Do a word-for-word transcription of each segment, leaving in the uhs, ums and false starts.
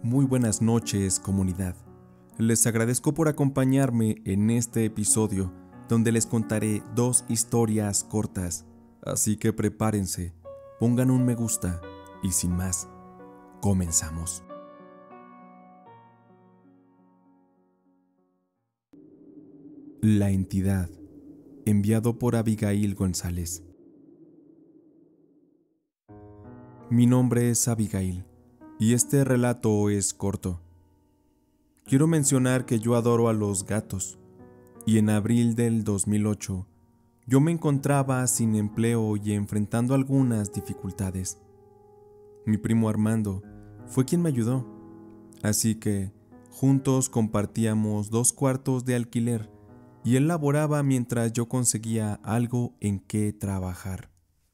Muy buenas noches, comunidad. Les agradezco por acompañarme en este episodio donde les contaré dos historias cortas, así que prepárense, pongan un me gusta y sin más, comenzamos. La entidad, enviado por Abigail González. Mi nombre es Abigail y este relato es corto. Quiero mencionar que yo adoro a los gatos y en abril del dos mil ocho yo me encontraba sin empleo y enfrentando algunas dificultades. Mi primo Armando fue quien me ayudó, así que juntos compartíamos dos cuartos de alquiler y él laboraba mientras yo conseguía algo en que trabajar.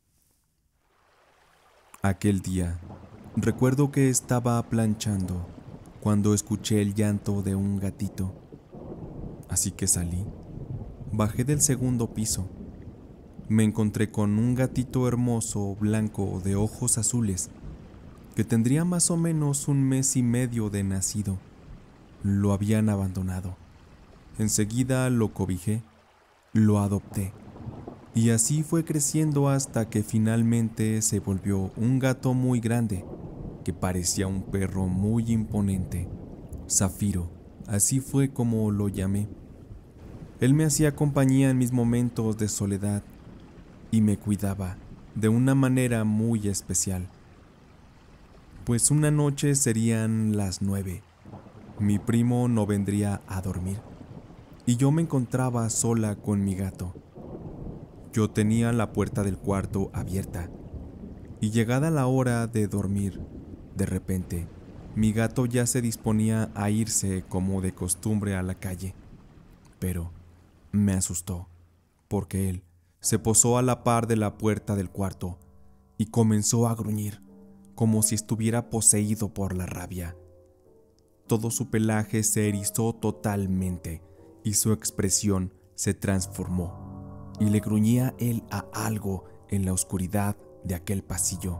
Aquel día, recuerdo que estaba planchando cuando escuché el llanto de un gatito. Así que salí, bajé del segundo piso. Me encontré con un gatito hermoso blanco de ojos azules que tendría más o menos un mes y medio de nacido. Lo habían abandonado. Enseguida lo cobijé, lo adopté. Y así fue creciendo hasta que finalmente se volvió un gato muy grande, que parecía un perro muy imponente. Zafiro, así fue como lo llamé. Él me hacía compañía en mis momentos de soledad y me cuidaba de una manera muy especial. Pues una noche serían las nueve. Mi primo no vendría a dormir y yo me encontraba sola con mi gato. Yo tenía la puerta del cuarto abierta y llegada la hora de dormir, de repente, mi gato ya se disponía a irse como de costumbre a la calle. Pero me asustó, porque él se posó a la par de la puerta del cuarto y comenzó a gruñir, como si estuviera poseído por la rabia. Todo su pelaje se erizó totalmente y su expresión se transformó. Y le gruñía él a algo en la oscuridad de aquel pasillo.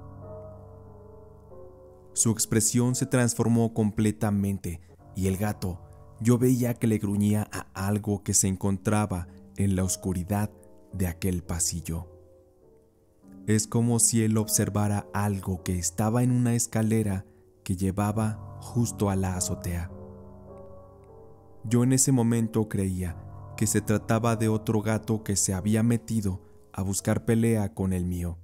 Su expresión se transformó completamente y el gato, yo veía que le gruñía a algo que se encontraba en la oscuridad de aquel pasillo. Es como si él observara algo que estaba en una escalera que llevaba justo a la azotea. Yo en ese momento creía que se trataba de otro gato que se había metido a buscar pelea con el mío.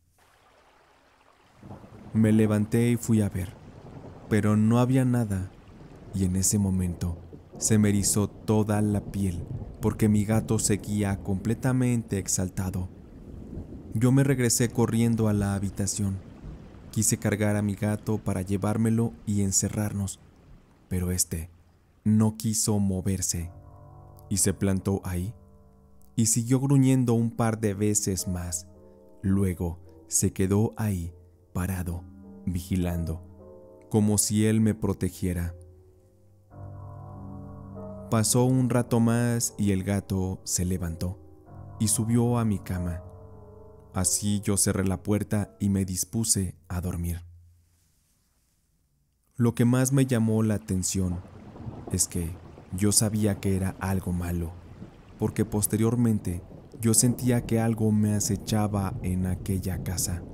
Me levanté y fui a ver, pero no había nada, y en ese momento se me erizó toda la piel porque mi gato seguía completamente exaltado. Yo me regresé corriendo a la habitación. Quise cargar a mi gato para llevármelo y encerrarnos, pero este no quiso moverse. Y se plantó ahí, y siguió gruñendo un par de veces más. Luego se quedó ahí, parado, vigilando, como si él me protegiera. Pasó un rato más y el gato se levantó y subió a mi cama. Así yo cerré la puerta y me dispuse a dormir. Lo que más me llamó la atención es que yo sabía que era algo malo, porque posteriormente yo sentía que algo me acechaba en aquella casa.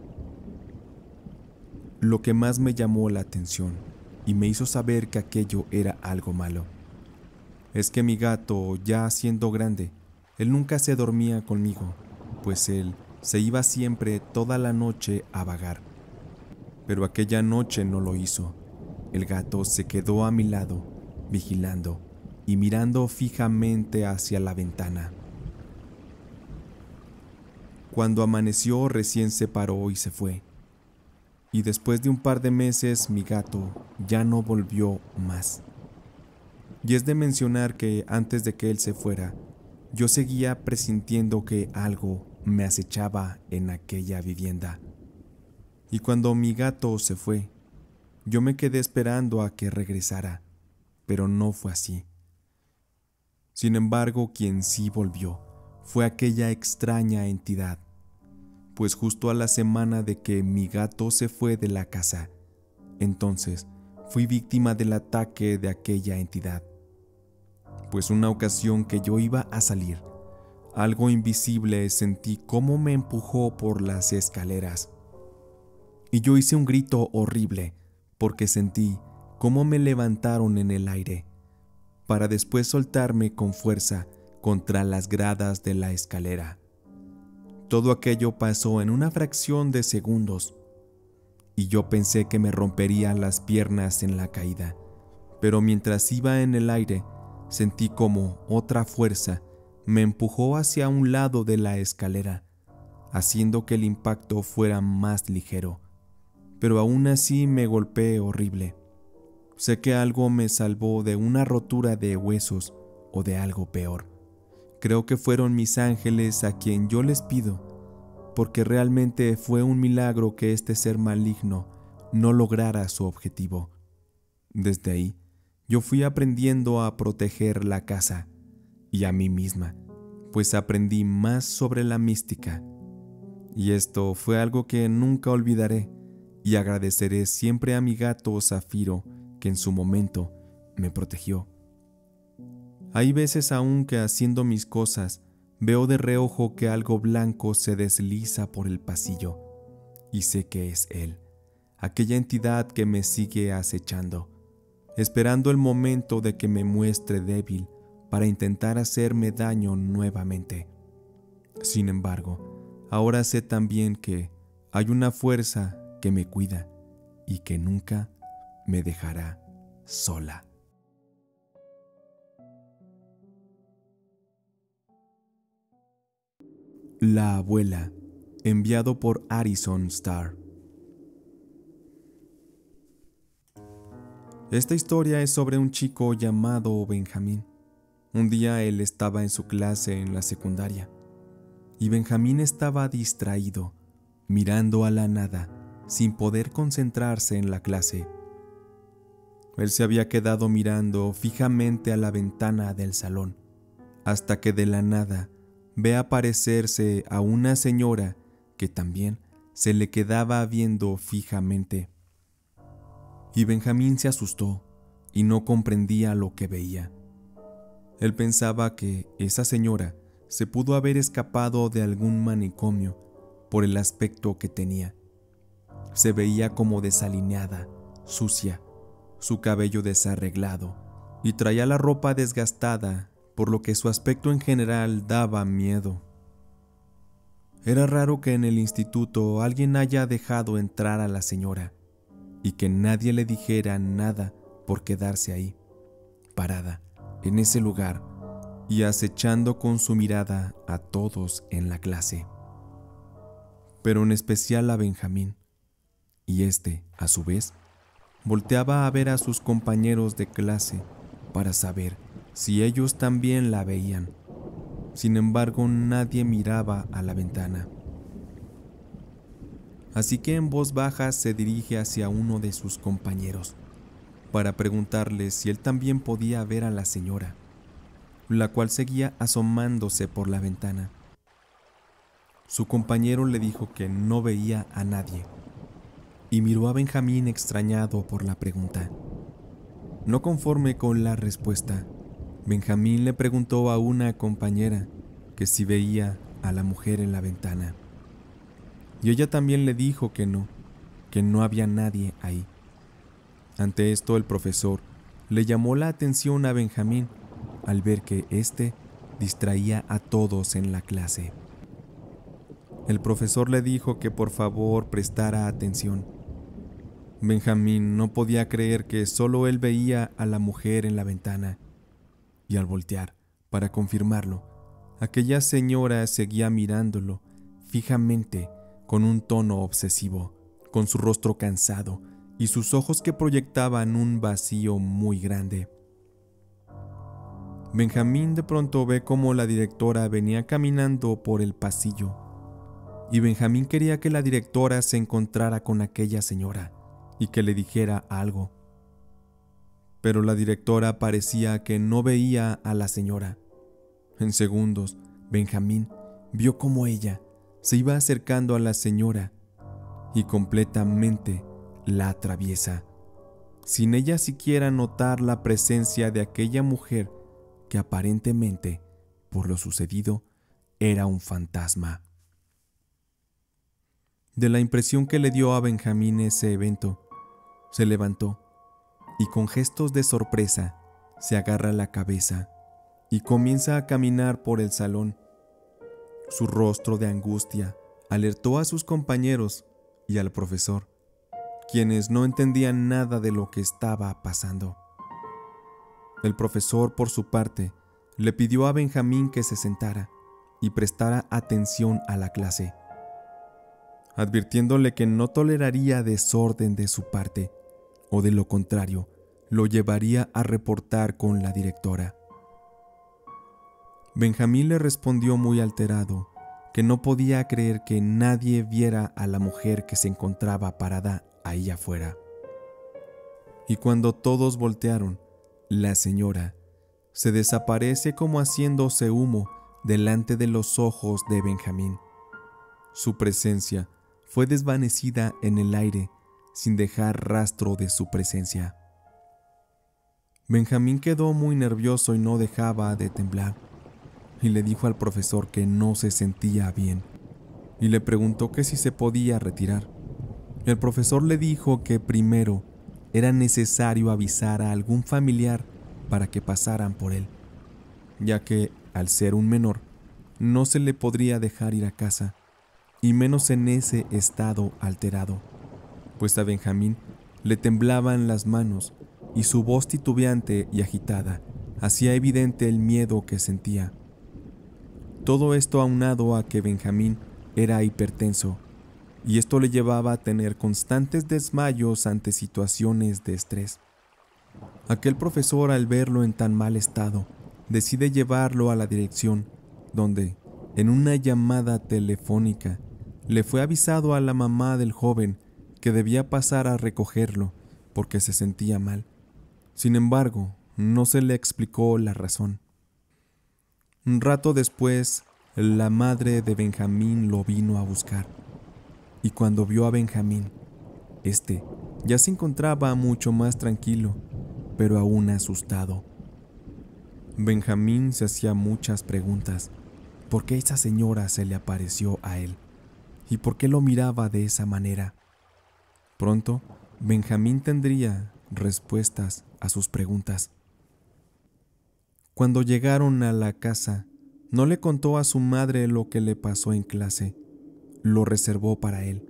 Lo que más me llamó la atención y me hizo saber que aquello era algo malo es que mi gato, ya siendo grande, él nunca se dormía conmigo, pues él se iba siempre toda la noche a vagar. Pero aquella noche no lo hizo. El gato se quedó a mi lado, vigilando y mirando fijamente hacia la ventana. Cuando amaneció recién se paró y se fue. Y después de un par de meses mi gato ya no volvió más. Y es de mencionar que antes de que él se fuera, yo seguía presintiendo que algo me acechaba en aquella vivienda. Y cuando mi gato se fue, yo me quedé esperando a que regresara, pero no fue así. Sin embargo, quien sí volvió fue aquella extraña entidad, pues justo a la semana de que mi gato se fue de la casa, entonces fui víctima del ataque de aquella entidad. Pues una ocasión que yo iba a salir, algo invisible sentí cómo me empujó por las escaleras. Y yo hice un grito horrible porque sentí cómo me levantaron en el aire, para después soltarme con fuerza contra las gradas de la escalera. Todo aquello pasó en una fracción de segundos, y yo pensé que me rompería las piernas en la caída, pero mientras iba en el aire, sentí como otra fuerza me empujó hacia un lado de la escalera, haciendo que el impacto fuera más ligero, pero aún así me golpeé horrible. Sé que algo me salvó de una rotura de huesos o de algo peor. Creo que fueron mis ángeles a quien yo les pido, porque realmente fue un milagro que este ser maligno no lograra su objetivo. Desde ahí, yo fui aprendiendo a proteger la casa y a mí misma, pues aprendí más sobre la mística. Y esto fue algo que nunca olvidaré y agradeceré siempre a mi gato Zafiro, que en su momento me protegió. Hay veces aún que haciendo mis cosas, veo de reojo que algo blanco se desliza por el pasillo, y sé que es él, aquella entidad que me sigue acechando, esperando el momento de que me muestre débil para intentar hacerme daño nuevamente. Sin embargo, ahora sé también que hay una fuerza que me cuida y que nunca me dejará sola. La abuela, enviado por Addison Starr. Esta historia es sobre un chico llamado Benjamín. Un día él estaba en su clase en la secundaria, y Benjamín estaba distraído, mirando a la nada, sin poder concentrarse en la clase. Él se había quedado mirando fijamente a la ventana del salón, hasta que de la nada ve aparecerse a una señora que también se le quedaba viendo fijamente. Y Benjamín se asustó y no comprendía lo que veía. Él pensaba que esa señora se pudo haber escapado de algún manicomio por el aspecto que tenía. Se veía como desalineada, sucia, su cabello desarreglado y traía la ropa desgastada, por lo que su aspecto en general daba miedo. Era raro que en el instituto alguien haya dejado entrar a la señora y que nadie le dijera nada por quedarse ahí, parada, en ese lugar y acechando con su mirada a todos en la clase, pero en especial a Benjamín, y este, a su vez, volteaba a ver a sus compañeros de clase para saber si ellos también la veían. Sin embargo, nadie miraba a la ventana. Así que en voz baja se dirige hacia uno de sus compañeros para preguntarle si él también podía ver a la señora, la cual seguía asomándose por la ventana. Su compañero le dijo que no veía a nadie y miró a Benjamín extrañado por la pregunta. No conforme con la respuesta, Benjamín le preguntó a una compañera que si veía a la mujer en la ventana. Y ella también le dijo que no, que no había nadie ahí. Ante esto, el profesor le llamó la atención a Benjamín al ver que éste distraía a todos en la clase. El profesor le dijo que por favor prestara atención. Benjamín no podía creer que solo él veía a la mujer en la ventana, y al voltear para confirmarlo, aquella señora seguía mirándolo fijamente con un tono obsesivo, con su rostro cansado y sus ojos que proyectaban un vacío muy grande. Benjamín de pronto ve cómo la directora venía caminando por el pasillo, y Benjamín quería que la directora se encontrara con aquella señora y que le dijera algo. Pero la directora parecía que no veía a la señora. En segundos, Benjamín vio cómo ella se iba acercando a la señora y completamente la atraviesa, sin ella siquiera notar la presencia de aquella mujer que aparentemente, por lo sucedido, era un fantasma. De la impresión que le dio a Benjamín ese evento, se levantó y con gestos de sorpresa se agarra la cabeza y comienza a caminar por el salón. Su rostro de angustia alertó a sus compañeros y al profesor, quienes no entendían nada de lo que estaba pasando. El profesor, por su parte, le pidió a Benjamín que se sentara y prestara atención a la clase, advirtiéndole que no toleraría desorden de su parte, o de lo contrario, lo llevaría a reportar con la directora. Benjamín le respondió muy alterado que no podía creer que nadie viera a la mujer que se encontraba parada ahí afuera. Y cuando todos voltearon, la señora se desaparece como haciéndose humo delante de los ojos de Benjamín. Su presencia fue desvanecida en el aire sin dejar rastro de su presencia. Benjamín quedó muy nervioso y no dejaba de temblar, y le dijo al profesor que no se sentía bien, y le preguntó que si se podía retirar. El profesor le dijo que primero era necesario avisar a algún familiar para que pasaran por él, ya que, al ser un menor, no se le podría dejar ir a casa, y menos en ese estado alterado, pues a Benjamín le temblaban las manos y su voz titubeante y agitada hacía evidente el miedo que sentía. Todo esto aunado a que Benjamín era hipertenso, y esto le llevaba a tener constantes desmayos ante situaciones de estrés. Aquel profesor, al verlo en tan mal estado, decide llevarlo a la dirección, donde, en una llamada telefónica, le fue avisado a la mamá del joven que debía pasar a recogerlo porque se sentía mal. Sin embargo, no se le explicó la razón. Un rato después, la madre de Benjamín lo vino a buscar, y cuando vio a Benjamín, este ya se encontraba mucho más tranquilo, pero aún asustado. Benjamín se hacía muchas preguntas. ¿Por qué esa señora se le apareció a él? ¿Y por qué lo miraba de esa manera? Pronto, Benjamín tendría respuestas a sus preguntas. Cuando llegaron a la casa, no le contó a su madre lo que le pasó en clase, lo reservó para él.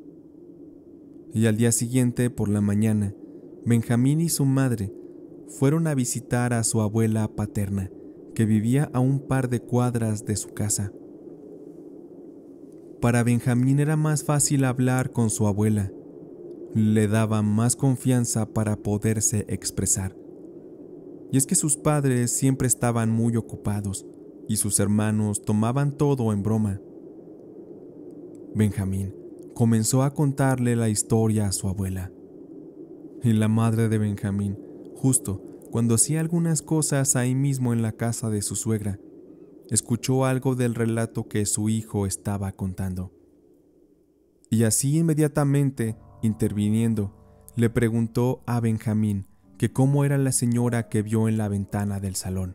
Y al día siguiente, por la mañana, Benjamín y su madre fueron a visitar a su abuela paterna, que vivía a un par de cuadras de su casa. Para Benjamín era más fácil hablar con su abuela, le daba más confianza para poderse expresar. Y es que sus padres siempre estaban muy ocupados y sus hermanos tomaban todo en broma. Benjamín comenzó a contarle la historia a su abuela. Y la madre de Benjamín, justo cuando hacía algunas cosas ahí mismo en la casa de su suegra, escuchó algo del relato que su hijo estaba contando. Y así inmediatamente, interviniendo, le preguntó a Benjamín que cómo era la señora que vio en la ventana del salón.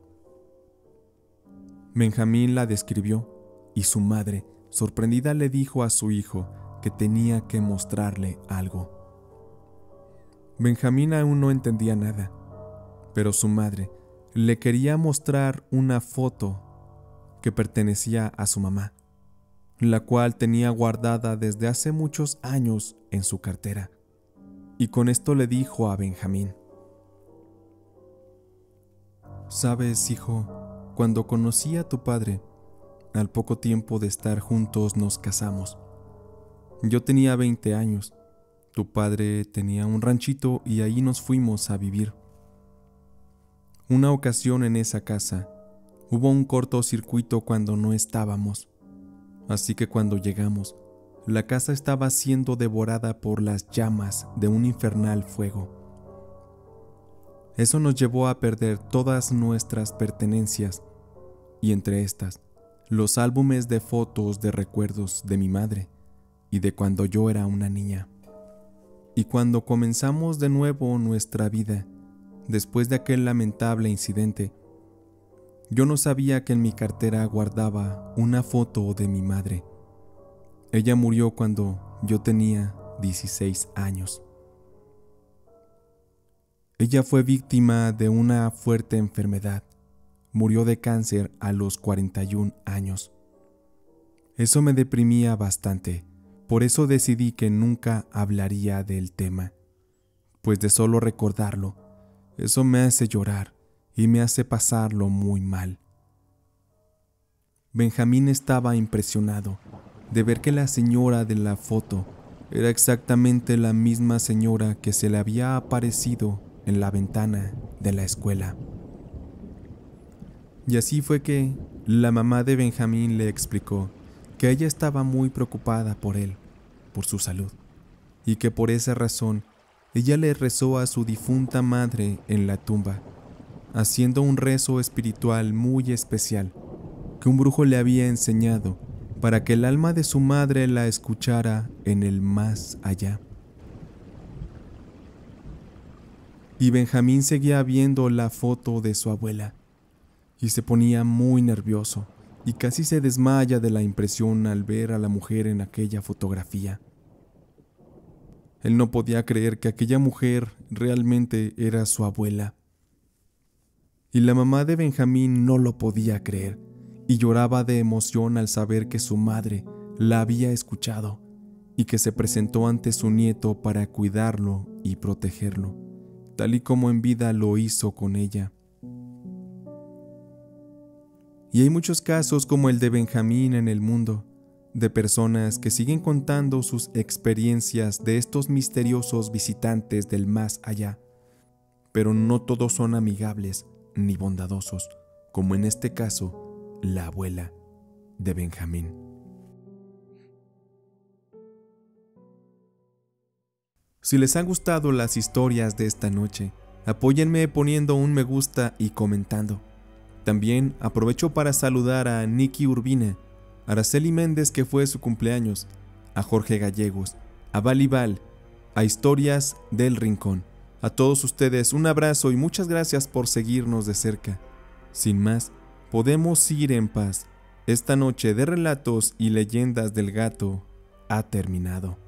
Benjamín la describió, y su madre, sorprendida, le dijo a su hijo que tenía que mostrarle algo. Benjamín aún no entendía nada, pero su madre le quería mostrar una foto que pertenecía a su mamá, la cual tenía guardada desde hace muchos años en su cartera. Y con esto le dijo a Benjamín: «Sabes, hijo, cuando conocí a tu padre, al poco tiempo de estar juntos nos casamos. Yo tenía veinte años, tu padre tenía un ranchito y ahí nos fuimos a vivir. Una ocasión en esa casa, hubo un cortocircuito cuando no estábamos, así que cuando llegamos, la casa estaba siendo devorada por las llamas de un infernal fuego. Eso nos llevó a perder todas nuestras pertenencias, y entre estas, los álbumes de fotos de recuerdos de mi madre y de cuando yo era una niña. Y cuando comenzamos de nuevo nuestra vida, después de aquel lamentable incidente, yo no sabía que en mi cartera guardaba una foto de mi madre. Ella murió cuando yo tenía dieciséis años. Ella fue víctima de una fuerte enfermedad. Murió de cáncer a los cuarenta y un años. Eso me deprimía bastante. Por eso decidí que nunca hablaría del tema, pues de solo recordarlo, eso me hace llorar y me hace pasarlo muy mal. Benjamín estaba impresionado de ver que la señora de la foto era exactamente la misma señora que se le había aparecido en la ventana de la escuela. Y así fue que la mamá de Benjamín le explicó que ella estaba muy preocupada por él, por su salud, y que por esa razón ella le rezó a su difunta madre en la tumba, haciendo un rezo espiritual muy especial que un brujo le había enseñado para que el alma de su madre la escuchara en el más allá. Y Benjamín seguía viendo la foto de su abuela y se ponía muy nervioso y casi se desmaya de la impresión al ver a la mujer en aquella fotografía. Él no podía creer que aquella mujer realmente era su abuela. Y la mamá de Benjamín no lo podía creer y lloraba de emoción al saber que su madre la había escuchado y que se presentó ante su nieto para cuidarlo y protegerlo, tal y como en vida lo hizo con ella. Y hay muchos casos como el de Benjamín en el mundo, de personas que siguen contando sus experiencias de estos misteriosos visitantes del más allá, pero no todos son amigables ni bondadosos, como en este caso, la abuela de Benjamín. Si les han gustado las historias de esta noche, apóyenme poniendo un me gusta y comentando. También aprovecho para saludar a Nikki Urbina, a Araceli Méndez, que fue su cumpleaños, a Jorge Gallegos, a Valibal, a Historias del Rincón. A todos ustedes un abrazo y muchas gracias por seguirnos de cerca. Sin más, podemos ir en paz. Esta noche de relatos y leyendas del gato ha terminado.